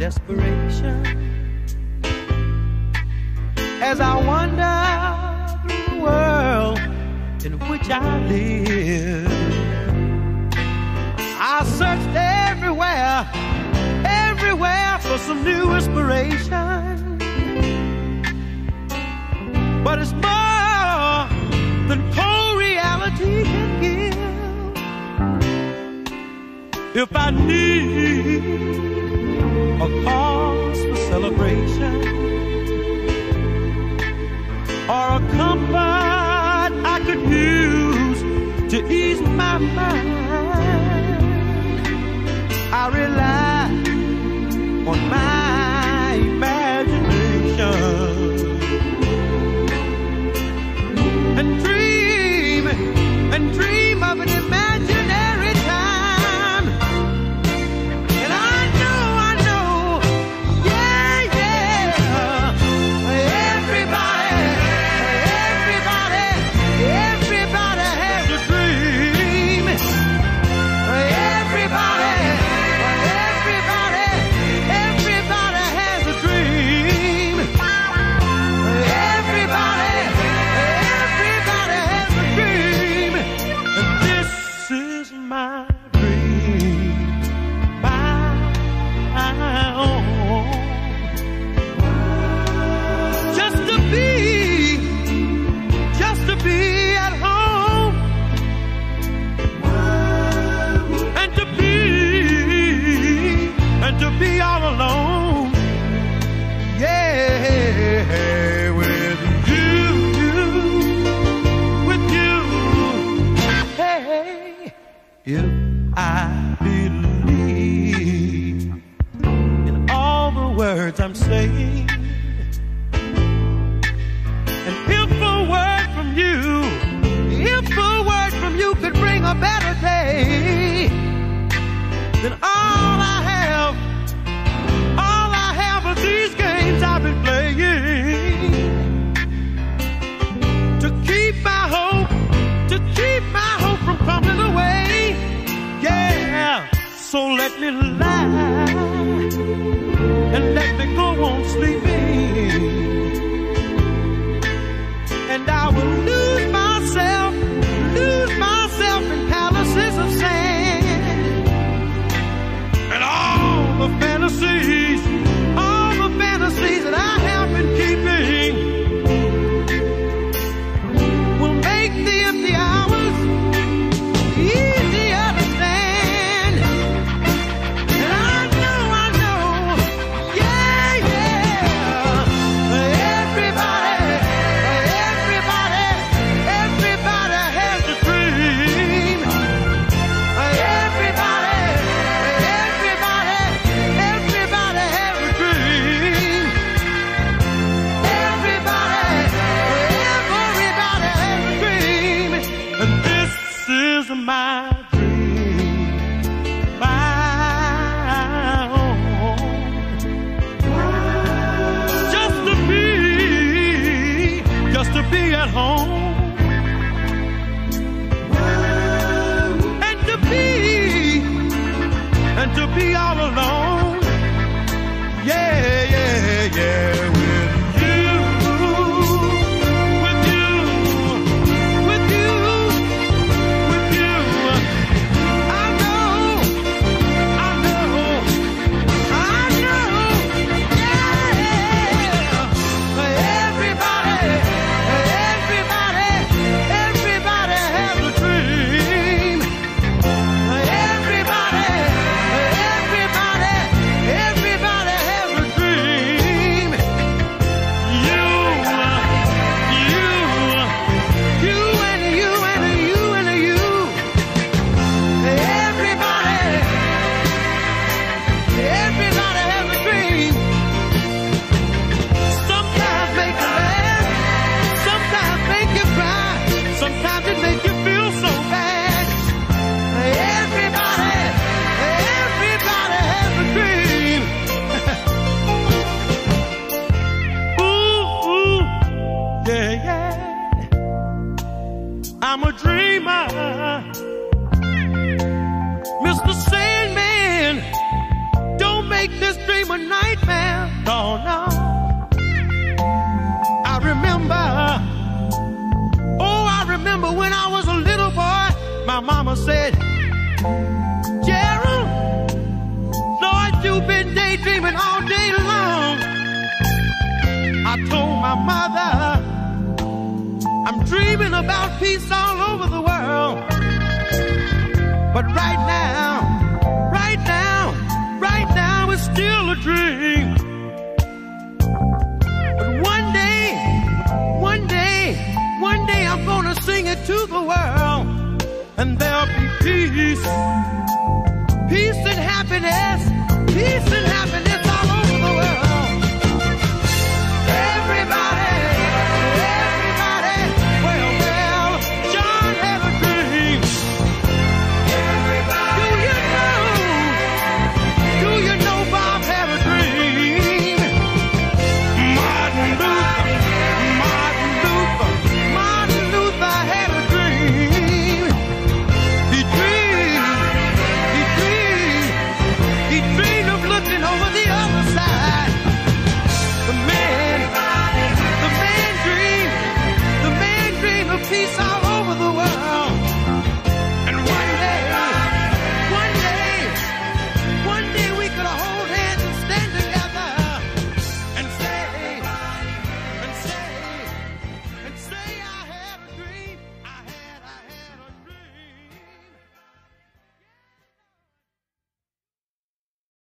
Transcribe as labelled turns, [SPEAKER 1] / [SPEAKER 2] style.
[SPEAKER 1] desperation as I wander through the world in which I live. I searched everywhere, everywhere for some new inspiration, but it's more than cold reality can give. If I need a cause for celebration or a comfort I could use to ease my mind, I rely on my imagination and dream of an imaginary time. And I know, yeah, everybody has a dream. Everybody has a dream. Everybody has a dream. And this is my dream, my own. Just to be at home, and to be all alone. Yeah, with you. Hey, if I believe in all the words I'm saying, and if a word from you could bring a better day, then all I have are these games I've been playing to keep my hope from crumbling away. Yeah, so let me lie and let me go on sleeping, and I will lose myself in palaces of sand, and all the fantasies that I have been keeping will make the empty hours easier to stand. And I know, yeah, everybody has a dream. Everybody has a dream. Everybody has a dream. And this is my dream, my own. Just to be at home, and to be all alone. Yeah, with you. I know, yeah. Everybody has a dream. Everybody has a dream. You and you. Everybody has a dream. Sometimes make you laugh, sometimes make you cry, sometimes it make you feel so bad. Everybody has a dream. Ooh, yeah. I'm a dreamer, Mr. Sandman. Don't make make this dream a nightmare. Oh no. I remember when I was a little boy, my mama said, Gerald, Lord, you've been daydreaming all day long. I told my mother, I'm dreaming about peace all over the world. But right now, it's still a dream. But one day, I'm gonna sing it to the world, and there'll be peace, peace and happiness, peace and happiness.